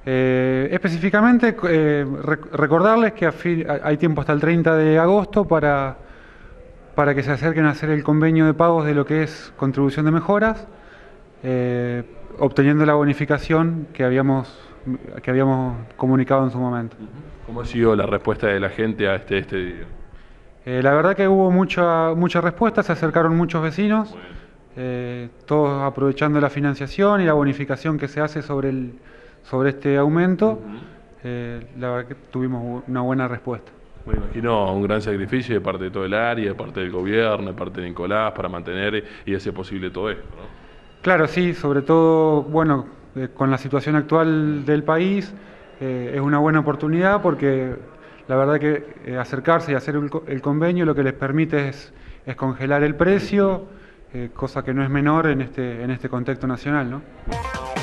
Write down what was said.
Específicamente, recordarles que hay tiempo hasta el 30 de agosto para que se acerquen a hacer el convenio de pagos de lo que es contribución de mejoras, obteniendo la bonificación que habíamos comunicado en su momento. ¿Cómo ha sido la respuesta de la gente a este día? La verdad que hubo mucha respuesta, se acercaron muchos vecinos, Muy bien. todos aprovechando la financiación y la bonificación que se hace sobre este aumento. La verdad que tuvimos una buena respuesta. Me imagino un gran sacrificio de parte de todo el área, de parte del gobierno, de parte de Nicolás, para mantener y hacer posible todo esto, ¿no? Claro, sí, sobre todo, bueno, con la situación actual del país, es una buena oportunidad porque la verdad que acercarse y hacer el convenio lo que les permite es congelar el precio, cosa que no es menor en este contexto nacional, ¿no?